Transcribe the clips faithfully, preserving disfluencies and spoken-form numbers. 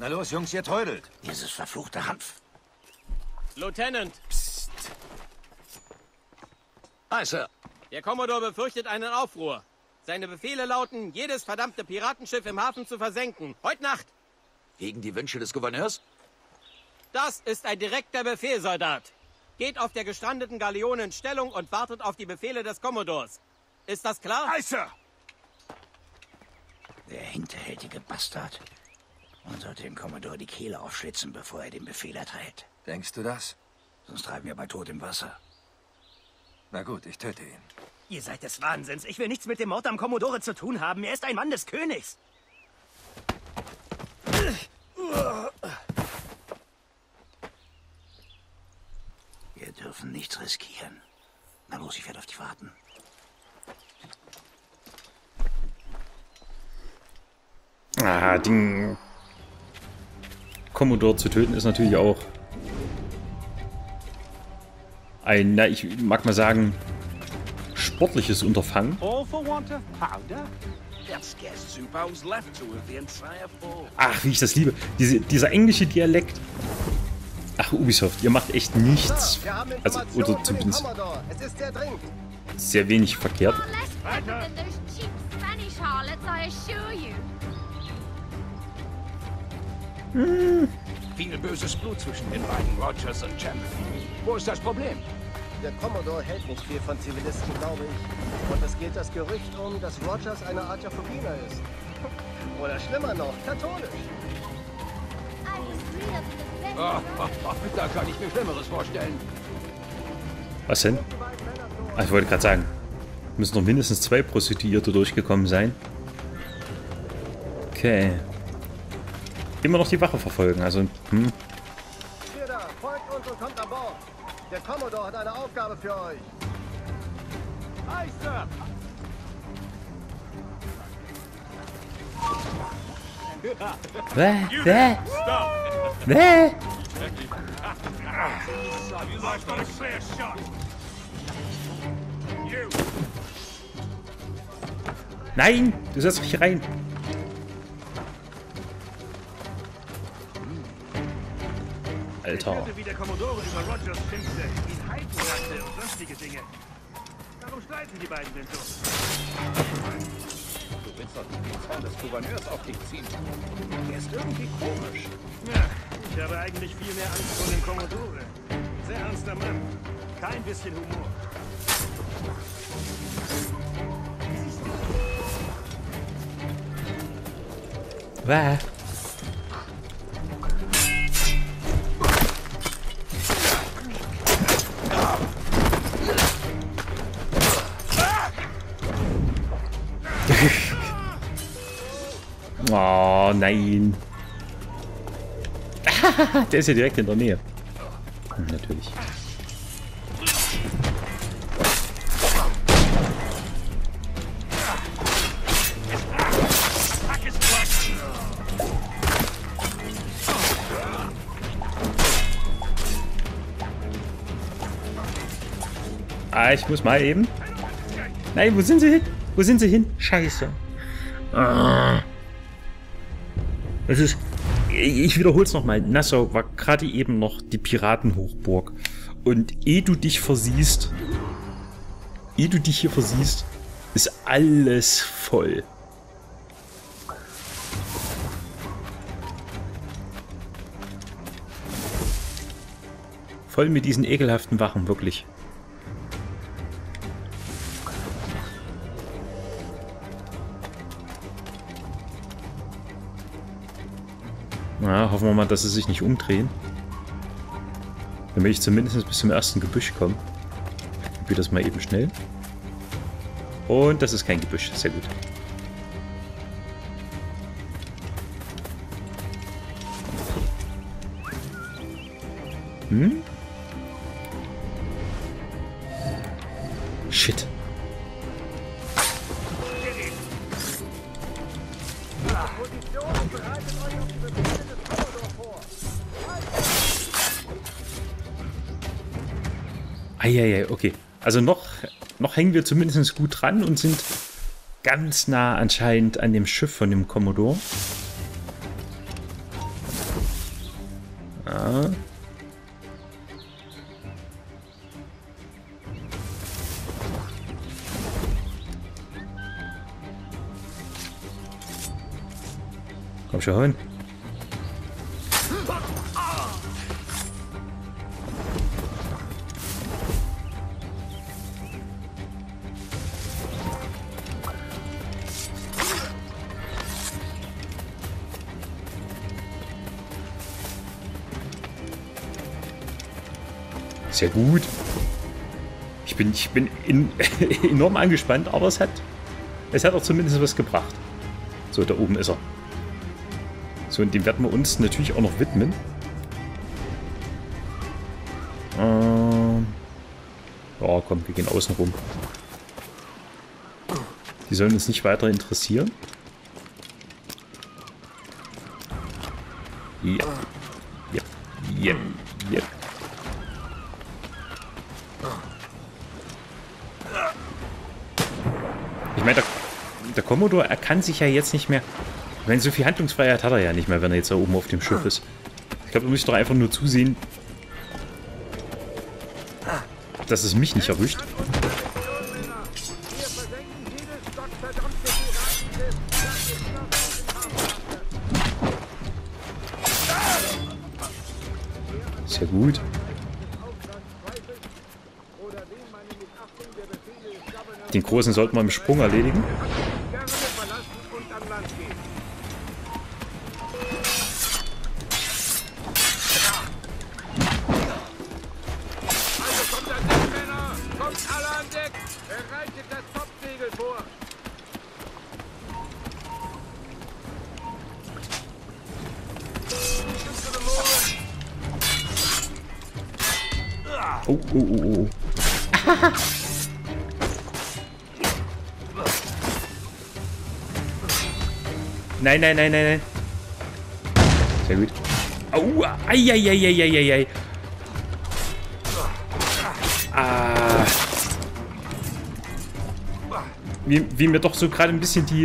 Na los, Jungs, ihr teudelt. Dieses verfluchte Hanf. Lieutenant! Psst. Hi, Sir. Der Commodore befürchtet einen Aufruhr. Seine Befehle lauten, jedes verdammte Piratenschiff im Hafen zu versenken. Heute Nacht. Gegen die Wünsche des Gouverneurs? Das ist ein direkter Befehl, Soldat. Geht auf der gestrandeten Galeone in Stellung und wartet auf die Befehle des Commodores. Ist das klar? Hi, Sir. Der hinterhältige Bastard. Man sollte dem Commodore die Kehle aufschlitzen, bevor er den Befehl erteilt. Denkst du das? Sonst treiben wir bei Tod im Wasser. Na gut, ich töte ihn. Ihr seid des Wahnsinns. Ich will nichts mit dem Mord am Commodore zu tun haben. Er ist ein Mann des Königs. Wir dürfen nichts riskieren. Na los, ich werde auf dich warten. Ah, den Commodore zu töten ist natürlich auch ein, na, ich mag mal sagen, sportliches Unterfangen. Ach, wie ich das liebe. Diese, dieser englische Dialekt. Ach, Ubisoft, ihr macht echt nichts. Also, oder zumindest sehr wenig verkehrt. Hm. Viel böses Blut zwischen den beiden, Rogers und Champion. Wo ist das Problem? Der Commodore hält nicht viel von Zivilisten, glaube ich. Und es geht das Gerücht um, dass Rogers eine Art Jakobiner ist. Oder schlimmer noch, katholisch. Oh, oh, oh, da kann ich mir Schlimmeres vorstellen. Was denn? Ah, ich wollte gerade sagen, müssen noch mindestens zwei Prostituierte durchgekommen sein. Okay. Immer noch die Wache verfolgen, also, hm. Hier da, folgt uns und kommt an Bord. Der Commodore hat eine Aufgabe für euch. Hi, Sir. Bäh, bäh, bäh. Nein, du setzt mich hier rein. Alter. Wie der Commodore über Rogers schimpfte, ihn Heiden nannte und sonstige Dinge. Warum streiten die beiden denn so? Du willst doch nicht den Zorn des Gouverneurs auf dich ziehen. Der ist irgendwie komisch. Ja, ich habe eigentlich viel mehr Angst vor dem Commodore. Sehr ernster Mann. Kein bisschen Humor. Bäh. Oh nein. Der ist ja direkt in der Nähe. Hm, natürlich. Ah, ich muss mal eben. Nein, wo sind sie hin? Wo sind sie hin? Scheiße. Ah. Es ist, ich wiederhole es nochmal, Nassau war gerade eben noch die Piratenhochburg. Und ehe du dich versiehst, ehe du dich hier versiehst, ist alles voll. Voll mit diesen ekelhaften Wachen, wirklich. Na, hoffen wir mal, dass sie sich nicht umdrehen. Damit ich zumindest bis zum ersten Gebüsch komme. Ich probiere das mal eben schnell. Und das ist kein Gebüsch, sehr gut. Hm? Shit. Eieiei, okay. Also noch, noch hängen wir zumindest gut dran und sind ganz nah anscheinend an dem Schiff von dem Commodore. Ah. Komm schon. Sehr gut. Ich bin, ich bin in, enorm angespannt, aber es hat, es hat auch zumindest was gebracht. So, da oben ist er. So, und dem werden wir uns natürlich auch noch widmen. Ähm, ja, komm, wir gehen außen rum. Die sollen uns nicht weiter interessieren. Ja. Ja. Ja. Ja. Ich meine, der, der Commodore, er kann sich ja jetzt nicht mehr... Ich meine, so viel Handlungsfreiheit hat er ja nicht mehr, wenn er jetzt da oben auf dem Schiff ist. Ich glaube, da muss ich doch einfach nur zusehen, dass es mich nicht erwischt. Sehr gut. Den Großen sollten wir im Sprung erledigen. Oh, oh, oh, oh. Nein, nein, nein, nein, nein. Sehr gut. Au, ai, ai, ai, ai, ai, ai. Ah. Wie, wie mir doch so gerade ein bisschen die...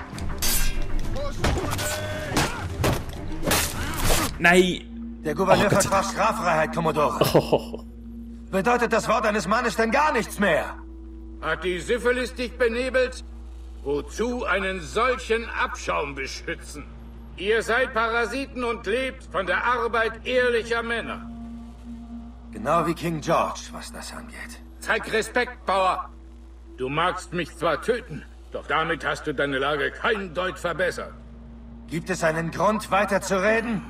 Nein. Der Gouverneur Oh, versprach Straffreiheit, Commodore. Oh. Bedeutet das Wort eines Mannes denn gar nichts mehr? Hat die Syphilis dich benebelt? Wozu einen solchen Abschaum beschützen? Ihr seid Parasiten und lebt von der Arbeit ehrlicher Männer. Genau wie King George, was das angeht. Zeig Respekt, Bauer. Du magst mich zwar töten, doch damit hast du deine Lage kein Deut verbessert. Gibt es einen Grund, weiter zu reden?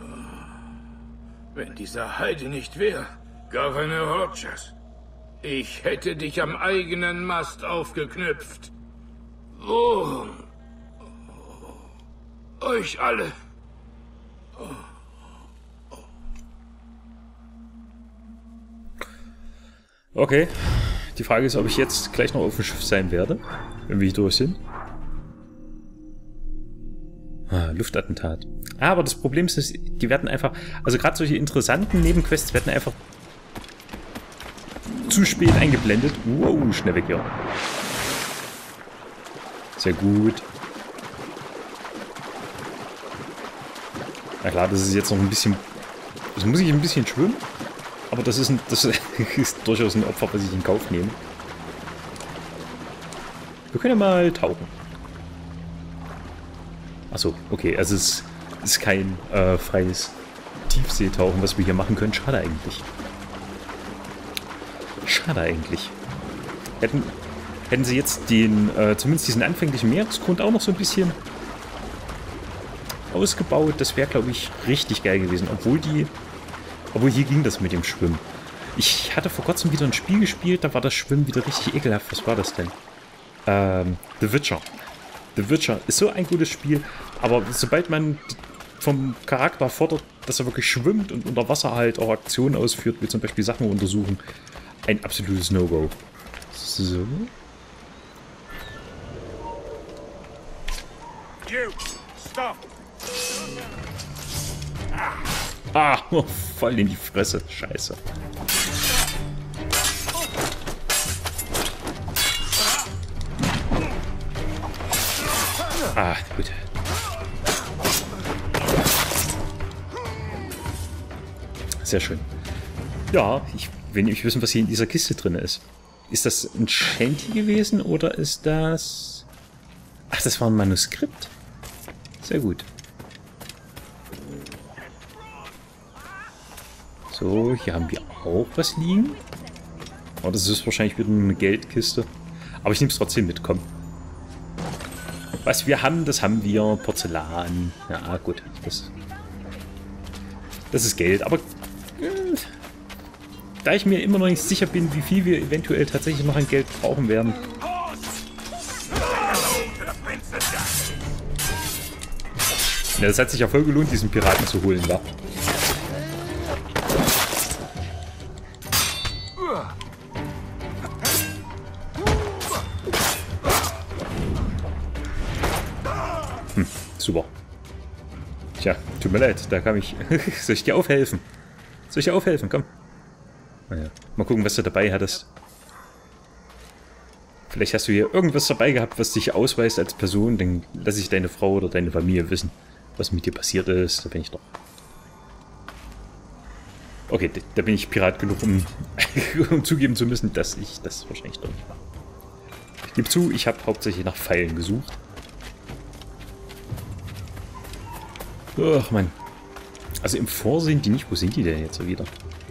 Wenn dieser Heide nicht wäre, Gouverneur Rogers, ich hätte dich am eigenen Mast aufgeknüpft. Oh. Euch alle. Okay. Die Frage ist, ob ich jetzt gleich noch auf dem Schiff sein werde, wenn wir hier durch sind. Ah, Luftattentat. Aber das Problem ist, die werden einfach... Also gerade solche interessanten Nebenquests werden einfach zu spät eingeblendet. Wow, schnell weg hier. Sehr gut. Na klar, das ist jetzt noch ein bisschen... Das muss ich ein bisschen schwimmen. Aber das ist, ein, das ist durchaus ein Opfer, was ich in Kauf nehme. Wir können ja mal tauchen. Achso, okay. Also es ist kein äh, freies Tiefseetauchen, was wir hier machen können. Schade eigentlich. Schade eigentlich. Hätten, hätten sie jetzt den, äh, zumindest diesen anfänglichen Meeresgrund auch noch so ein bisschen ausgebaut, das wäre, glaube ich, richtig geil gewesen. Obwohl die... Obwohl hier ging das mit dem Schwimmen. Ich hatte vor kurzem wieder ein Spiel gespielt, da war das Schwimmen wieder richtig ekelhaft. Was war das denn? Ähm, The Witcher. The Witcher ist so ein gutes Spiel, aber sobald man vom Charakter fordert, dass er wirklich schwimmt und unter Wasser halt auch Aktionen ausführt, wie zum Beispiel Sachen untersuchen, ein absolutes No-Go. So. You, stop. Ah, oh, voll in die Fresse. Scheiße. Ah, gut. Sehr schön. Ja, ich will nämlich wissen, was hier in dieser Kiste drin ist. Ist das ein Shanty gewesen oder ist das... Ach, das war ein Manuskript. Sehr gut. So, hier haben wir auch was liegen. Oh, das ist wahrscheinlich wieder eine Geldkiste. Aber ich nehme es trotzdem mit, komm. Was wir haben, das haben wir. Porzellan. Ja, gut. Das, das ist Geld. Aber äh, da ich mir immer noch nicht sicher bin, wie viel wir eventuell tatsächlich noch an Geld brauchen werden. Ja, das hat sich ja voll gelohnt, diesen Piraten zu holen, wa? Hm, super. Tja, tut mir leid, da kam ich... Soll ich dir aufhelfen? Soll ich dir aufhelfen? Komm. Naja, mal gucken, was du dabei hattest. Vielleicht hast du hier irgendwas dabei gehabt, was dich ausweist als Person. Dann lasse ich deine Frau oder deine Familie wissen, was mit dir passiert ist. Da bin ich doch... Okay, da bin ich Pirat genug, um, um zugeben zu müssen, dass ich das wahrscheinlich doch nicht mache. Ich gebe zu, ich habe hauptsächlich nach Pfeilen gesucht. Ach man. Also im Vorsehen die nicht. Wo sind die denn jetzt wieder?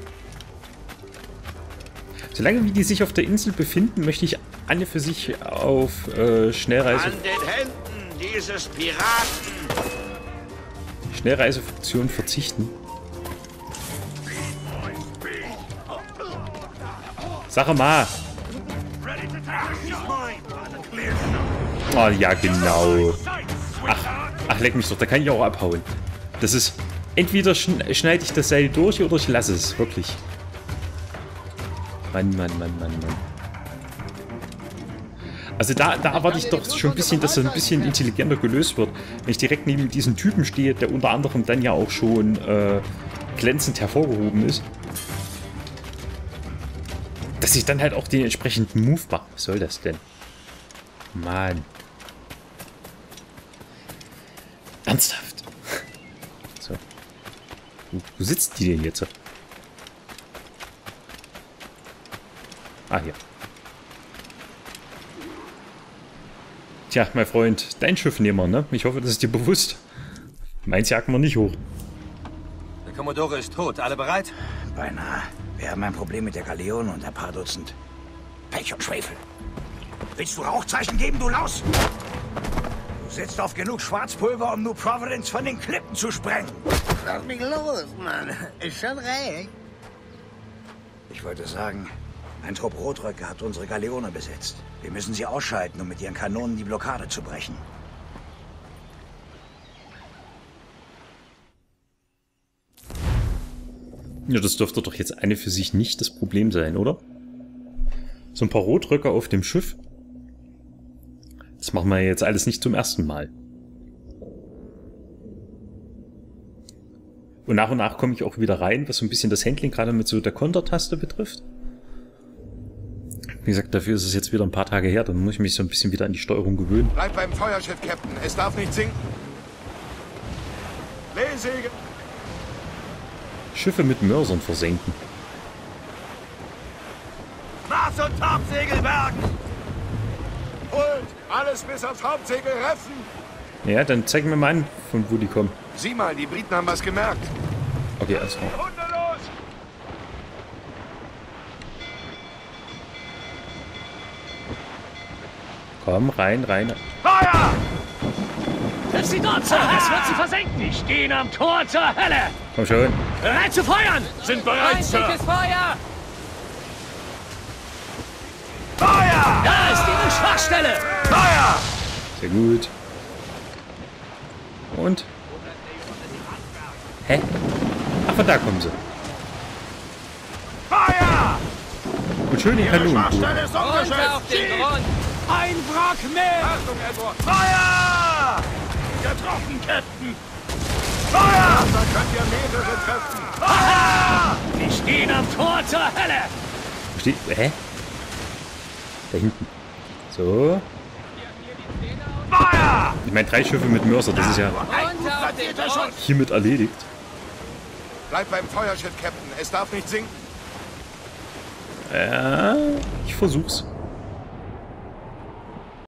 Solange wie die sich auf der Insel befinden, möchte ich alle für sich auf äh, Schnellreise... An den Händen dieses Piraten! Schnellreisefunktion verzichten. Sag mal! Oh ja, genau. Ach, ach, leck mich doch, da kann ich auch abhauen. Das ist... Entweder schneide ich das Seil durch oder ich lasse es, wirklich. Mann, Mann, Mann, Mann, Mann. Also da, da erwarte ich doch schon ein bisschen, dass das ein bisschen intelligenter gelöst wird. Wenn ich direkt neben diesem Typen stehe, der unter anderem dann ja auch schon äh, glänzend hervorgehoben ist. Dass ich dann halt auch den entsprechenden Move mache. Was soll das denn? Mann. Ernsthaft. So. Wo, wo sitzt die denn jetzt? Ah, hier. Tja, mein Freund, dein Schiff nehmen wir, ne? Ich hoffe, das ist dir bewusst. Meins jagen wir nicht hoch. Der Kommodore ist tot. Alle bereit? Beinahe. Wir haben ein Problem mit der Galeone und ein paar Dutzend. Pech und Schwefel. Willst du Rauchzeichen geben, du Laus? Du sitzt auf genug Schwarzpulver, um New Providence von den Klippen zu sprengen. Lass mich los, Mann. Ist schon recht. Ich wollte sagen, ein Trupp Rotröcke hat unsere Galeone besetzt. Wir müssen sie ausschalten, um mit ihren Kanonen die Blockade zu brechen. Ja, das dürfte doch jetzt eine für sich nicht das Problem sein, oder? So ein paar Rotröcker auf dem Schiff. Das machen wir jetzt alles nicht zum ersten Mal. Und nach und nach komme ich auch wieder rein, was so ein bisschen das Handling gerade mit so der Kontertaste betrifft. Wie gesagt, dafür ist es jetzt wieder ein paar Tage her, dann muss ich mich so ein bisschen wieder an die Steuerung gewöhnen. Bleib beim Feuerschiff, Captain. Es darf nicht sinken. Lehsegel. Schiffe mit Mörsern versenken. Mars- und Topsegel bergen! Und alles bis aufs Hauptsegel reffen! Ja, dann zeig mir mal an, von wo die kommen. Sieh mal, die Briten haben was gemerkt. Okay, alles klar. Hunde los! Komm, rein, rein. Feuer! Lass sie dort, Sir! Es wird sie versenken! Die stehen am Tor zur Hölle! Komm schon. Bereit zu feuern! Sind bereit, Sir! Feindliches Feuer! Feuer! Da ist ihre Schwachstelle! Feuer! Sehr gut. Und? Hä? Ach, von da kommen sie. Feuer! Und schön die Kanonen. Schwachstelle ist Runter umgeschützt! auf den Grund! Ein Wrack mehr! Achtung, Edward! Feuer! Getroffen, Captain! Feuer! Da könnt ihr mehrere treffen! Feuer! Die stehen am Tor zur Hölle! Steht. Hä? Da hinten. So. Feuer! Ich meine, drei Schiffe mit Mörser, das ist ja Runter auf den Grund! hiermit erledigt. Bleib beim Feuerschiff, Captain. Es darf nicht sinken. Ja, ich versuch's.